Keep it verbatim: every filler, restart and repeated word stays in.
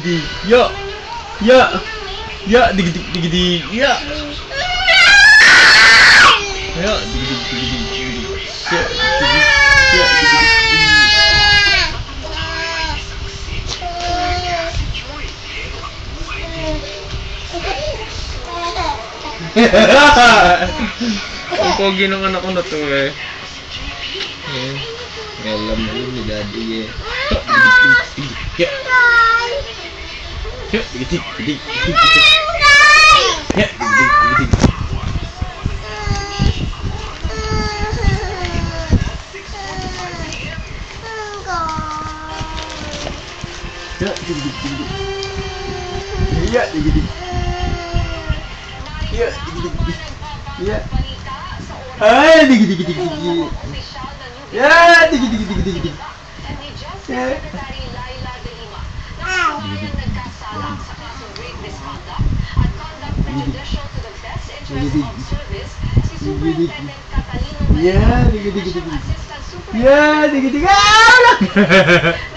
dig. Ya. Ya. Ya, dig dig dig dig. Ya. Ya, dig dig dig dig. Ya, dig. Ya, dig dig. Ang pogi ng anak ko na to eh. Eh, alam na yun ni Daddy eh. Ya. Ya, dig dig dig. Ya, dig dig dig. Ya, dig dig dig. Ya, dig dig. Ya, dig dig dig. Ya. Ay, dig dig dig dig. Ya, dig dig dig dig dig. Ya. Ya, dig dig dig dig. Ya, dig dig.